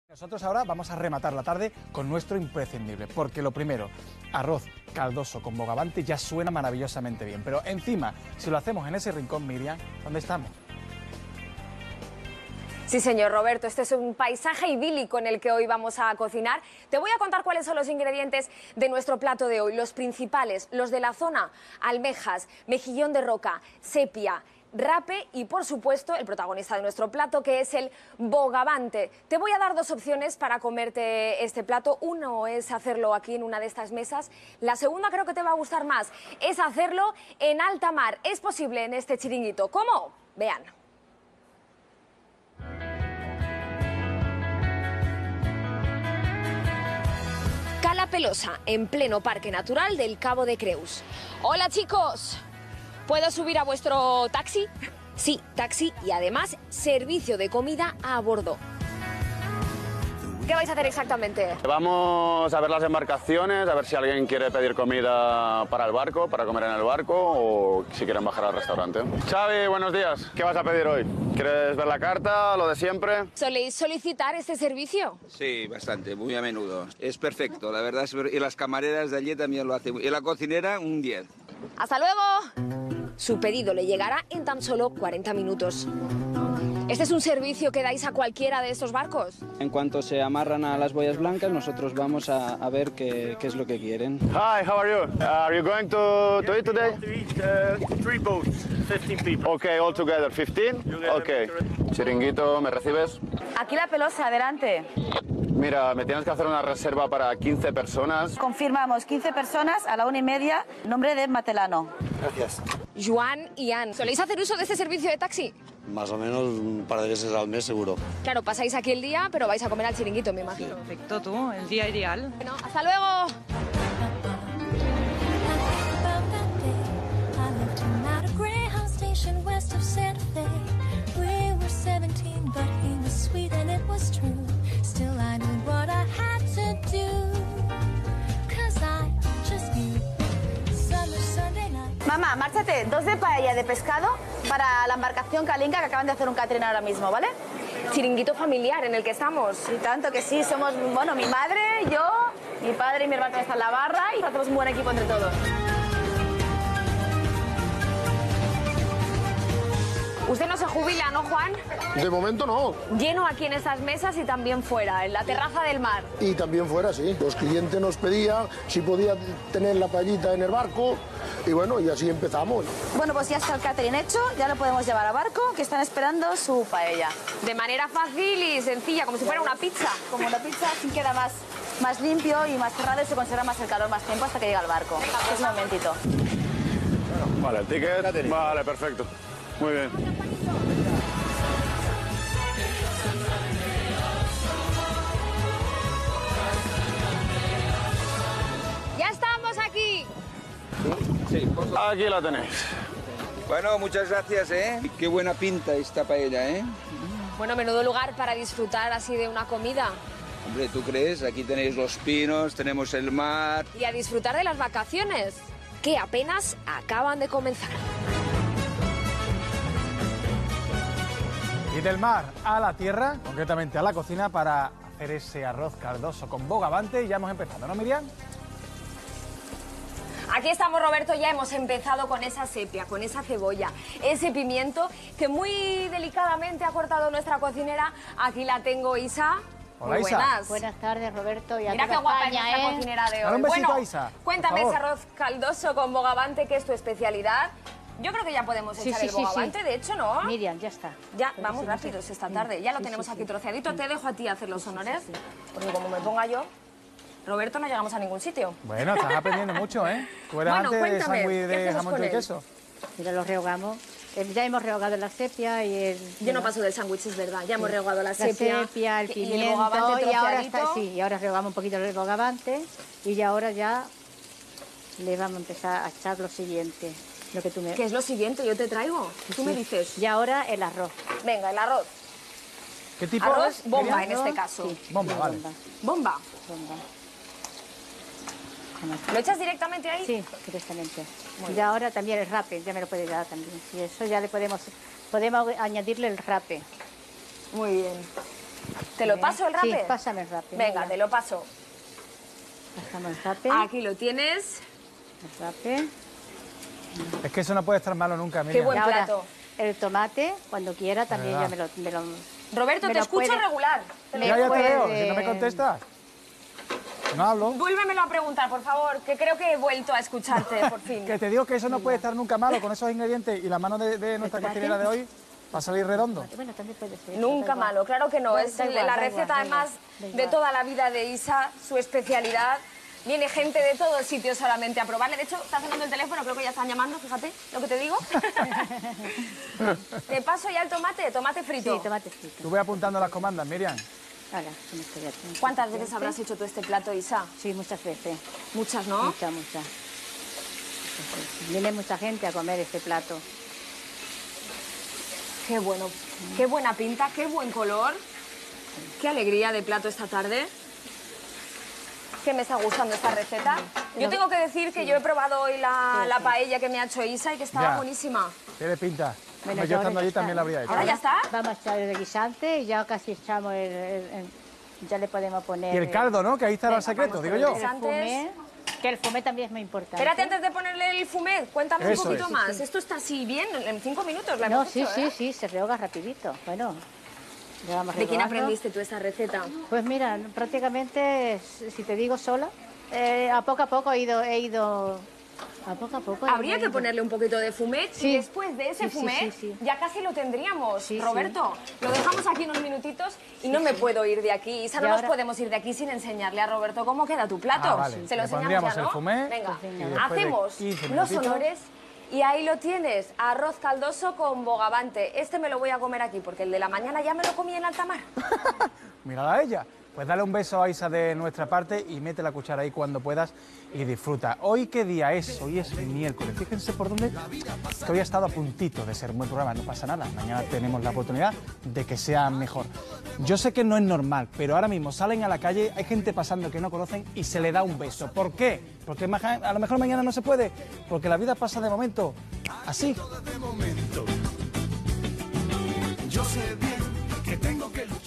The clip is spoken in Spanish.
Nosotros ahora vamos a rematar la tarde con nuestro imprescindible, porque lo primero, arroz caldoso con bogavante ya suena maravillosamente bien, pero encima, si lo hacemos en ese rincón, Miriam, ¿dónde estamos? Sí, señor Roberto, este es un paisaje idílico en el que hoy vamos a cocinar. Te voy a contar cuáles son los ingredientes de nuestro plato de hoy, los principales, los de la zona: almejas, mejillón de roca, sepia, rape y, por supuesto, el protagonista de nuestro plato, que es el bogavante. Te voy a dar dos opciones para comerte este plato. Uno es hacerlo aquí en una de estas mesas. La segunda creo que te va a gustar más, es hacerlo en alta mar. Es posible en este chiringuito. ¿Cómo? Vean. Cala Pelosa, en pleno Parque Natural del Cabo de Creus. Hola, chicos. ¿Puedo subir a vuestro taxi? Sí, taxi y además servicio de comida a bordo. ¿Qué vais a hacer exactamente? Vamos a ver las embarcaciones, a ver si alguien quiere pedir comida para el barco, para comer en el barco, o si quieren bajar al restaurante. Xavi, buenos días. ¿Qué vas a pedir hoy? ¿Quieres ver la carta, lo de siempre? ¿Soléis solicitar este servicio? Sí, bastante, muy a menudo. Es perfecto, la verdad. Y las camareras de allí también lo hacen. Y la cocinera, un 10. ¡Hasta luego! Su pedido le llegará en tan solo 40 minutos. ¿Este es un servicio que dais a cualquiera de estos barcos? En cuanto se amarran a las boyas blancas, nosotros vamos a ver qué es lo que quieren. Hi, how are you? Are you going to eat today? Three boats, 15 people. Okay, all together, 15? Okay. Chiringuito, ¿me recibes? Aquí La Pelosa, adelante. Mira, me tienes que hacer una reserva para 15 personas. Confirmamos, 15 personas a la 1:30, nombre de Matelano. Gracias. Joan y Ann, ¿soléis hacer uso de este servicio de taxi? Más o menos un par de veces al mes, seguro. Claro, pasáis aquí el día, pero vais a comer al chiringuito, me imagino. Perfecto, tú, el día ideal. Bueno, ¡hasta luego! Mamá, márchate, 2 de paella de pescado para la embarcación Kalinka que acaban de hacer un catering ahora mismo, ¿vale? Chiringuito familiar en el que estamos. Y tanto que sí, somos, bueno, mi madre, yo, mi padre y mi hermano están en la barra y hacemos un buen equipo entre todos. Usted no se jubila, ¿no, Juan? De momento no. Lleno aquí en estas mesas y también fuera, en la terraza del mar. Y también fuera, sí. Los clientes nos pedían si podía tener la paellita en el barco y bueno, y así empezamos. Bueno, pues ya está el catering hecho, ya lo podemos llevar a barco, que están esperando su paella. De manera fácil y sencilla, como si fuera una pizza. Como una pizza, así queda más limpio y más cerrado y se conserva más el calor más tiempo hasta que llega al barco. Es un momentito. Vale, el ticket. Vale, perfecto. Muy bien. ¡Ya estamos aquí! Sí, Aquí la tenéis. Bueno, muchas gracias, ¿eh? Qué buena pinta esta paella, ¿eh? Bueno, menudo lugar para disfrutar así de una comida. Hombre, ¿tú crees? Aquí tenéis los pinos, tenemos el mar. Y a disfrutar de las vacaciones, que apenas acaban de comenzar. Y del mar a la tierra, concretamente a la cocina, para hacer ese arroz caldoso con bogavante. Y ya hemos empezado, ¿no, Miriam? Aquí estamos, Roberto, ya hemos empezado con esa sepia, con esa cebolla, ese pimiento que muy delicadamente ha cortado nuestra cocinera. Aquí la tengo, Isa. Hola, Muy Isa. buenas. Buenas tardes, Roberto. Y a Mira qué toda guapa España, es nuestra cocinera de Dale hoy. un besito Bueno, a Isa, por cuéntame favor. ese arroz caldoso con bogavante, que es tu especialidad. Yo creo que ya podemos echar el bogavante, de hecho, ¿no? Miriam, ya está. Ya, vamos rápidos esta tarde. Ya lo tenemos aquí troceadito. Te dejo a ti hacer los honores, porque como me ponga yo, Roberto, no llegamos a ningún sitio. Bueno, estás aprendiendo mucho, ¿eh? Tú eras Bueno, antes de cuéntame, sándwich ¿qué de hacemos jamón con y él? queso. Mira, los rehogamos. Ya hemos rehogado la sepia y el... Yo no paso del sándwich, es verdad. Ya hemos rehogado la La sepia, el y pimiento, bogavante y ahora troceadito. sí, y ahora rehogamos un poquito el bogavante y ahora ya le vamos a empezar a echar lo siguiente, lo que tú me... ¿Qué es lo siguiente? Yo te traigo. Tú me Sí. dices. Y ahora el arroz. Venga, el arroz. ¿Qué tipo Arroz es? bomba Miriam? en este caso. Sí, Bomba, vale. Bomba. Bomba. ¿Lo echas directamente ahí? Sí, directamente. Y ahora también el rape, ya me lo puede dar también. Y eso ya le podemos añadirle el rape. Muy bien. ¿Te lo paso el rape? Sí, pásame el rape. Venga, mira. te lo paso. Pasamos el rape. Aquí lo tienes. El rape. Es que eso no puede estar malo nunca, Qué Miriam. buen Y ahora, plato. el tomate, cuando quiera, también verdad. ya me lo Roberto, me te lo escucho puede- regular. me Ya te puede- veo, si no me contestas. No hablo. Vuélvemelo a preguntar, por favor, que creo que he vuelto a escucharte, por fin. Que te digo que eso no puede estar nunca malo con esos ingredientes y la mano de nuestra tomate? cocinera de hoy va a salir redondo. Bueno, también puede ser. Nunca da igual. malo, claro que no. Da- Es da igual, la da receta, igual, da además, igual, da de igual. toda la vida de Isa, su especialidad. Viene gente de todos sitios solamente a probarle. De hecho, está sonando el teléfono, creo que ya están llamando, fíjate lo que te digo. Te paso ya el tomate frito. Sí, tomate frito. Tú voy apuntando las comandas, Miriam. Ahora, con esto ya tengo ¿Cuántas veces suficiente. habrás hecho tú este plato, Isa? Sí, muchas veces. Muchas, ¿no? Mucha. Viene mucha gente a comer este plato. Qué bueno, qué buena pinta, qué buen color. Qué alegría de plato esta tarde. Que me está gustando esta receta. Yo tengo que decir que yo he probado hoy la paella que me ha hecho Isa y que estaba Ya. buenísima. Tiene pinta. Bueno, Hombre, ya yo estando ahora allí está, también la habría hecho. ¿Ahora ya está? Vamos a echar el guisante y ya casi echamos ya le podemos poner... Y el caldo, ¿no? Que ahí estará el Venga, secreto, vamos digo con yo. el fumé, que el fumé también es muy importante. Espérate, antes de ponerle el fumé, cuéntame Eso un poquito es. más. Esto está así bien, en 5 minutos la No, hemos sí, hecho, ¿eh? sí, se rehoga rapidito. Bueno, ya vamos ¿De quién rehogando. aprendiste tú esta receta? Pues mira, prácticamente, si te digo sola, a poco he ido... A poco a poco. Habría he que ido. ponerle un poquito de fumet y Sí. después de ese Sí, sí, fumet sí, sí. ya casi lo tendríamos, Sí, sí. Roberto. Lo dejamos aquí unos minutitos y no me puedo ir de aquí. Isa, Y no nos ahora- podemos ir de aquí sin enseñarle a Roberto cómo queda tu plato. Ah, vale. Se lo Le enseñamos pondríamos ya, ¿no? el fumet Venga, y después de hacemos 15 los minutitos. honores y ahí lo tienes, arroz caldoso con bogavante. Este me lo voy a comer aquí porque el de la mañana ya me lo comí en alta mar. Mírala a ella. Pues dale un beso a Isa de nuestra parte y mete la cuchara ahí cuando puedas y disfruta. ¿Hoy qué día es? Hoy es miércoles. Fíjense por dónde, que hoy ha estado a puntito de ser un buen programa. No pasa nada. Mañana tenemos la oportunidad de que sea mejor. Yo sé que no es normal, pero ahora mismo salen a la calle, hay gente pasando que no conocen y se le da un beso. ¿Por qué? Porque a lo mejor mañana no se puede. Porque la vida pasa de momento así. Yo sé bien que tengo que luchar.